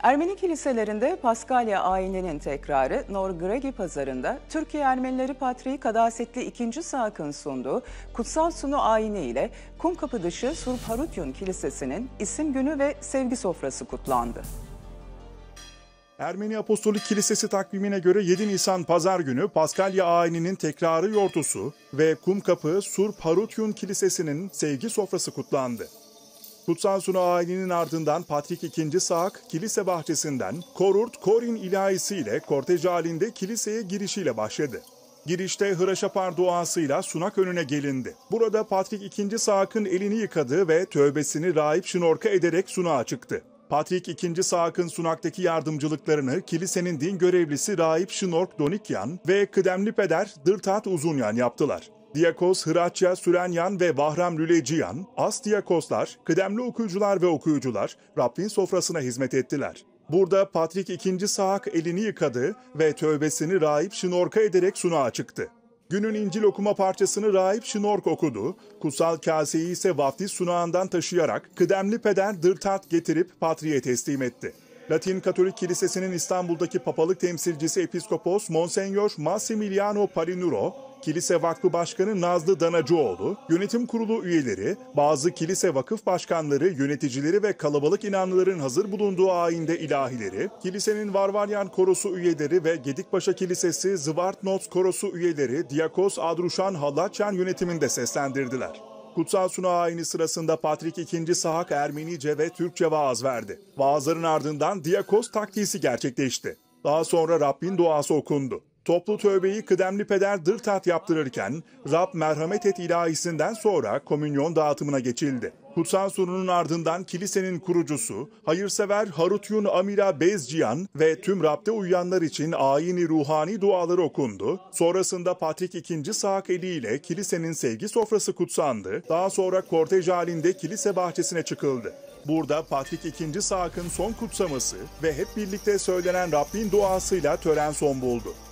Ermeni kiliselerinde Paskalya ayininin tekrarı Nor Gregi Pazarı'nda Türkiye Ermenileri Patriği Kadasetli II. Saak'ın sunduğu Kutsal Sunu ayini ile Kumkapı dışı Surp Harutyun Kilisesi'nin isim günü ve sevgi sofrası kutlandı. Ermeni Apostolik Kilisesi takvimine göre 7 Nisan Pazar günü Paskalya ayininin tekrarı yortusu ve Kumkapı Surp Harutyun Kilisesi'nin sevgi sofrası kutlandı. Kutsal Sunu ayininin ardından Patrik II. Saak, kilise bahçesinden Korurt Korin ilahisiyle kortej halinde kiliseye girişiyle başladı. Girişte Hıraşapar duasıyla sunak önüne gelindi. Burada Patrik II. Saak'ın elini yıkadı ve tövbesini Rahip Şnork'a ederek sunağa çıktı. Patrik II. Saak'ın sunaktaki yardımcılıklarını kilisenin din görevlisi Rahip Şnork Donikyan ve kıdemli peder Dırtat Uzunyan yaptılar. Diyakos Hıratya Sürenyan ve Vahram Lüleciyan, as diyakoslar, kıdemli okuyucular ve okuyucular Rabbin sofrasına hizmet ettiler. Burada Patrik II. Saak elini yıkadı ve tövbesini Rahip Şnork'a ederek sunağa çıktı. Günün İncil okuma parçasını Rahip Şnork okudu, kutsal kaseyi ise vaftiz sunağından taşıyarak kıdemli peder Dırtat getirip Patriğe teslim etti. Latin Katolik Kilisesi'nin İstanbul'daki papalık temsilcisi Episkopos Monsenyor Massimiliano Parinuro, Kilise Vakfı Başkanı Nazlı Danacıoğlu, yönetim kurulu üyeleri, bazı kilise vakıf başkanları, yöneticileri ve kalabalık inanlıların hazır bulunduğu ayinde ilahileri, kilisenin Varvaryan Korosu üyeleri ve Gedikpaşa Kilisesi Zvartnots Korosu üyeleri Diyakos Adruşan Hallaçyan yönetiminde seslendirdiler. Kutsal Sunu ayini sırasında Patrik II. Saak Ermenice ve Türkçe vaaz verdi. Vaazların ardından Diyakos takdisi gerçekleşti. Daha sonra Rabbin duası okundu. Toplu tövbeyi kıdemli peder Dırtat yaptırırken Rab merhamet et ilahisinden sonra komünyon dağıtımına geçildi. Kutsal Sunu'nun ardından kilisenin kurucusu, hayırsever Harutyun Amira Bezciyan ve tüm Rab'de uyuyanlar için ayini ruhani duaları okundu. Sonrasında Patrik II. Saak eliyle kilisenin sevgi sofrası kutsandı. Daha sonra kortej halinde kilise bahçesine çıkıldı. Burada Patrik II. Saak'ın son kutsaması ve hep birlikte söylenen Rabbin duasıyla tören son buldu.